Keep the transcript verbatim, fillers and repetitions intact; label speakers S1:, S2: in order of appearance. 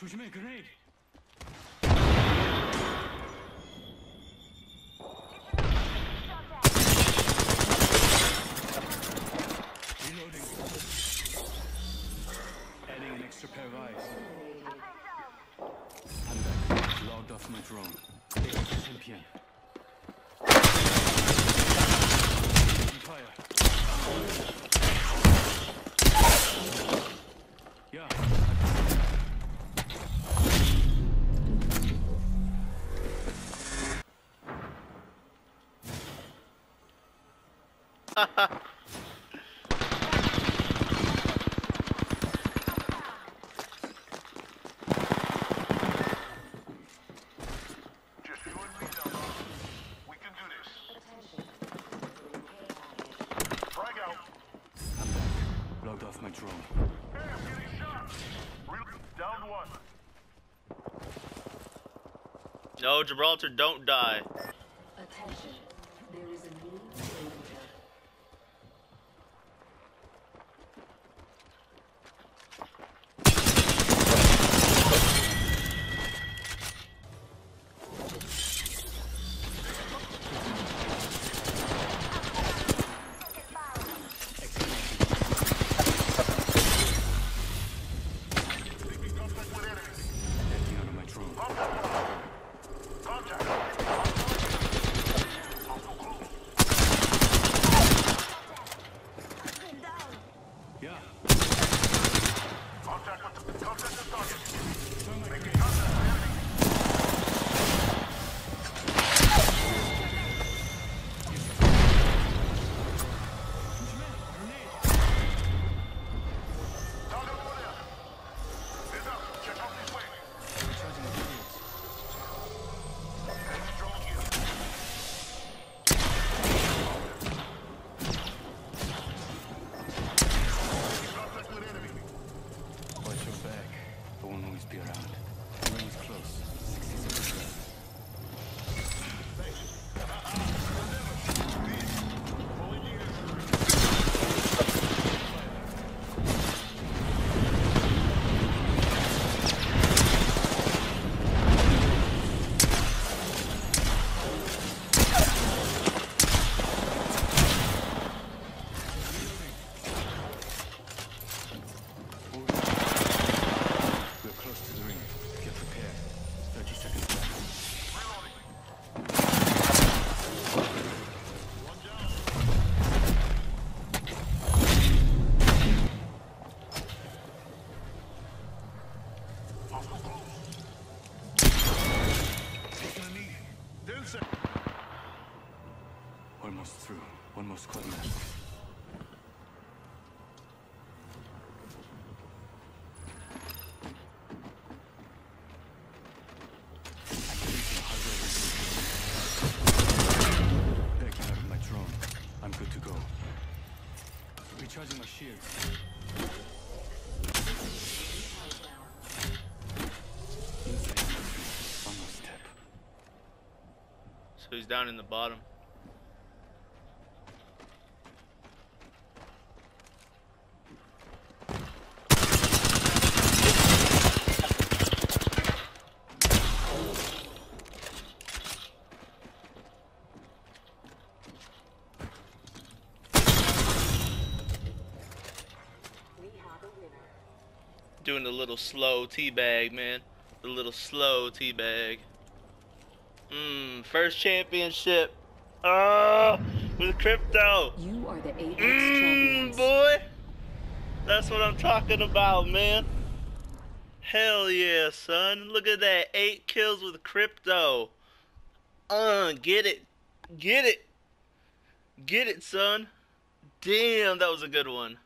S1: 조심해, grenade. Reloading. Adding an extra pair of eyes. I'm back. Logged off my drone. ten p m Fire. Yeah. Logged off my drone.
S2: Hey, I'm getting shot. Re- down one.
S3: No, Gibraltar, don't die.
S4: Attention. There is a new danger.
S1: Almost through. One more squad left. Backing out of my drone. I'm good to go. Recharging my shields. One more step.
S3: So he's down in the bottom. Doing a little slow teabag, man. A little slow teabag. Mmm, first championship. Oh, with crypto.
S4: You are the Apex
S3: Mmm,
S4: champions.
S3: boy. That's what I'm talking about, man. Hell yeah, son. Look at that. Eight kills with crypto. Uh, get it. Get it. Get it, son. Damn, that was a good one.